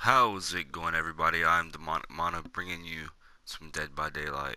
How's it going, everybody? I'm Demonic Mana, bringing you some Dead by Daylight.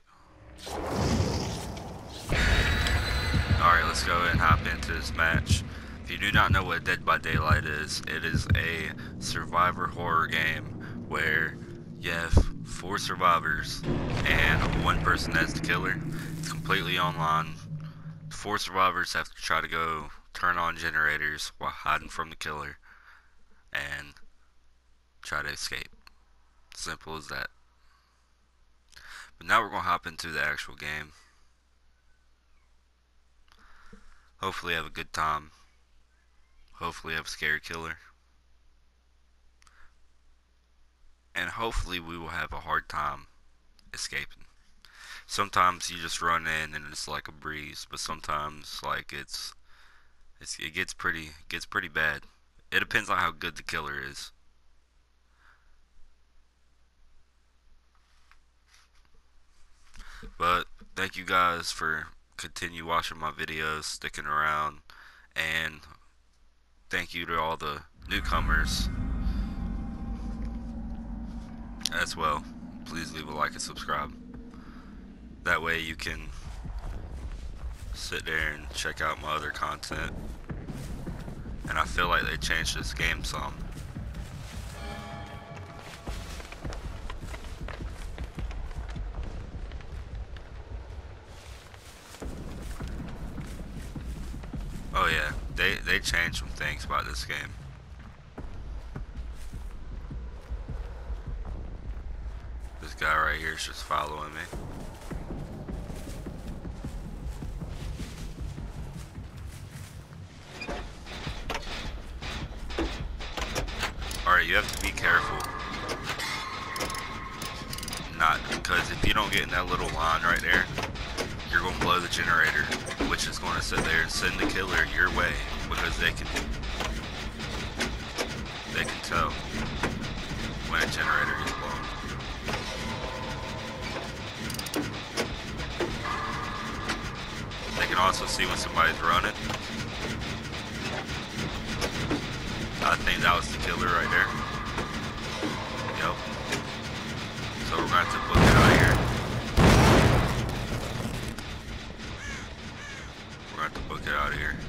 Alright, let's go ahead and hop into this match. If you do not know what Dead by Daylight is, it is a survivor horror game where you have 4 survivors and 1 person that's the killer. It's completely online. 4 survivors have to try to go turn on generators while hiding from the killer and try to escape. Simple as that. But now we're going to hop into the actual game. Hopefully have a good time. Hopefully have a scary killer. And hopefully we will have a hard time escaping. Sometimes you just run in and it's like a breeze, but sometimes like it gets pretty bad. It depends on how good the killer is. But thank you guys for continue watching my videos, sticking around, and thank you to all the newcomers as well. Please leave a like and subscribe. That way you can sit there and check out my other content. And I feel like they changed this game some. Oh yeah, they changed some things about this game. This guy right here is just following me. Alright, you have to be careful. Not because if you don't get in that little line right there, you're going to blow the generator, which is going to sit there and send the killer your way, because they can tell when a generator is blown. They can also see when somebody's running. I think that was the killer right there. Yep. So we're going to have to book it out of here. We're going to have to book it out of here.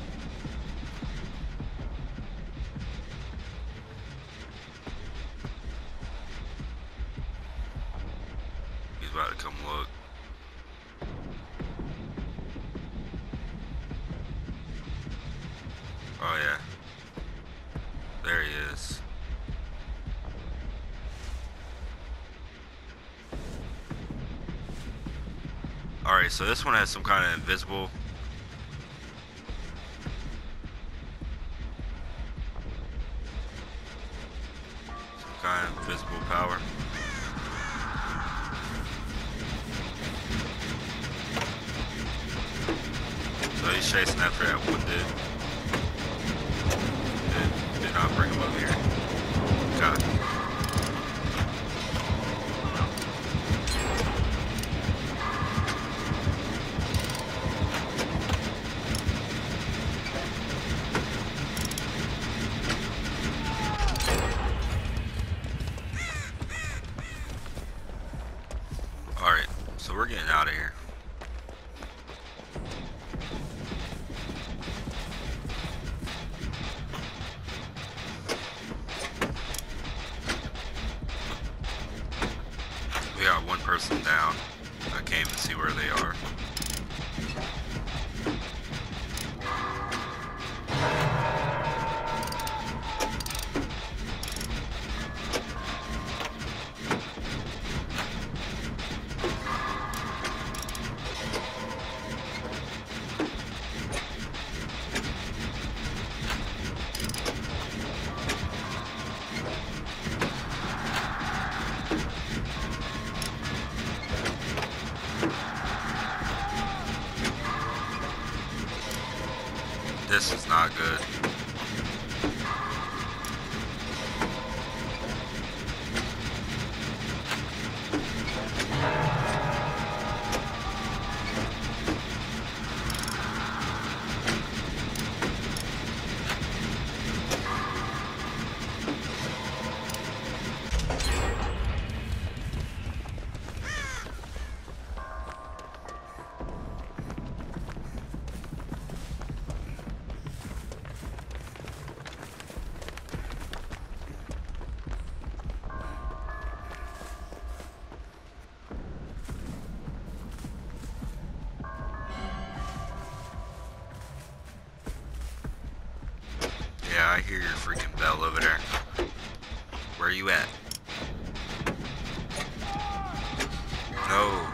He's about to come look. Oh yeah. There he is. Alright, so this one has some kind of invisible. Some kind of invisible power. So he's chasing after that one dude. Did not bring him over here. Got it. Alright, so we're getting out of here. We got 1 person down. I can't even see where they are. This is not good. I hear your freaking bell over there. Where are you at? No.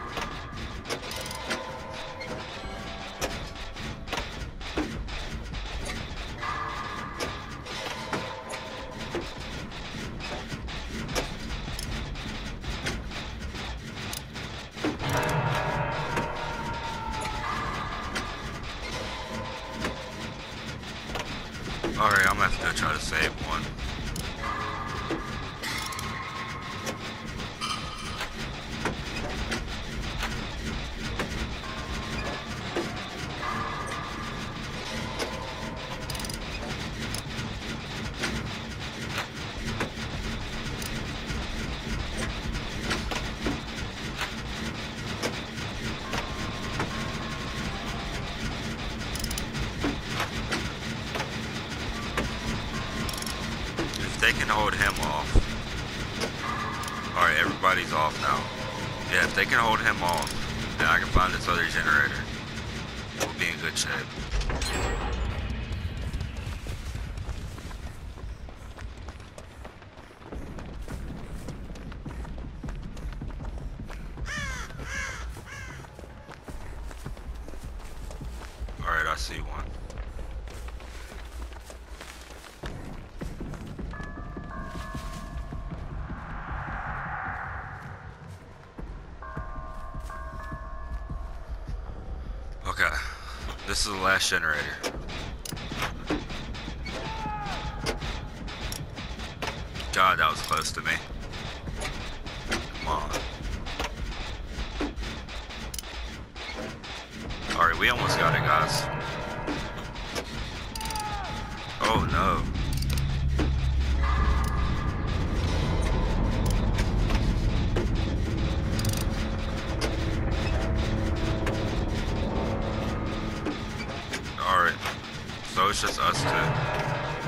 Alright, I'm gonna have to go try to save one. They can hold him off. Alright, everybody's off now. Yeah, if they can hold him off, then I can find this other generator. We'll be in good shape. Alright, I see one. Okay, this is the last generator. God, that was close to me. Come on. Alright, we almost got it, guys. Oh no. Alright, so it's just us two.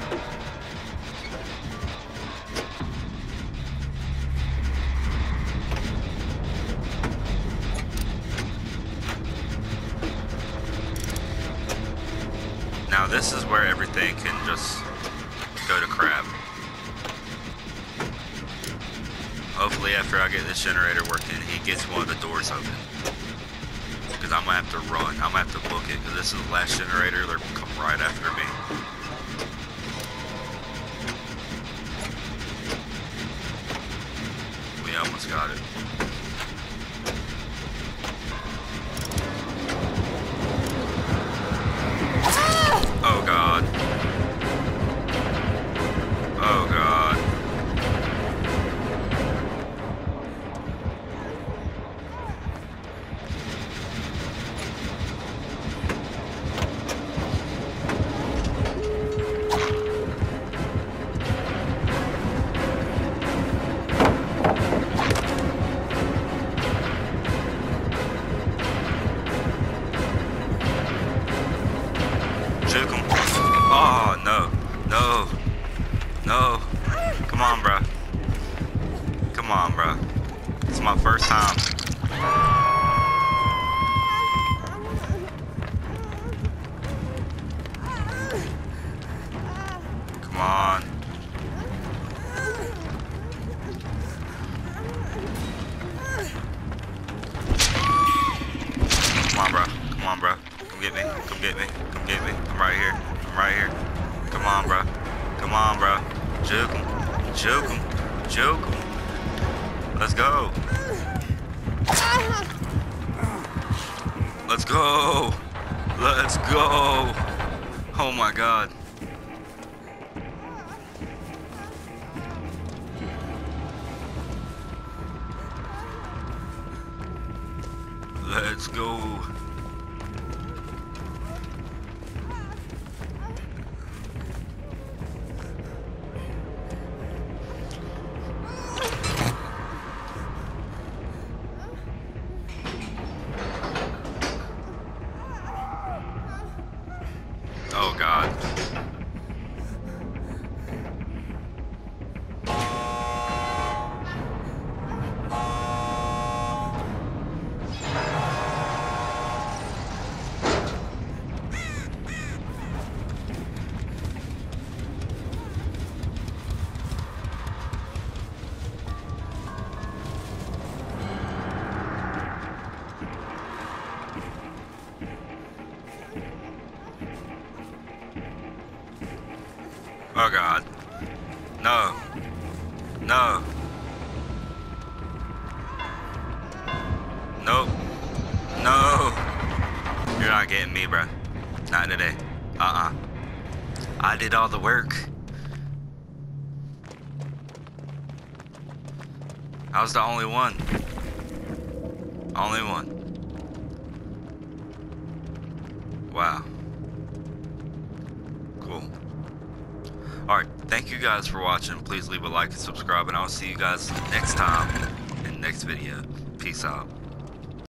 Now this is where everything can just go to crap. Hopefully after I get this generator working, he gets one of the doors open. Because I'm going to have to run. I'm going to have to book it because this is the last generator. They're going to come right after me. We almost got it. Oh God. Oh God. Juke him. Oh, no. No. No. Come on, bro. Come on, bro. It's my first time. Come on. Come on, bro. Come on, bro. Come get me. Come get me. Come get me. I'm right here. I'm right here. Come on, bro. Come on, bro. Juke him. Juke him. Juke him. Let's go. Let's go. Let's go. Oh my God. Let's go. Oh God. Oh god. No. No. Nope. No. You're not getting me, bro. Not today. I did all the work. I was the only one. Only one. Wow. Cool. Alright, thank you guys for watching. Please leave a like and subscribe, and I'll see you guys next time in the next video. Peace out.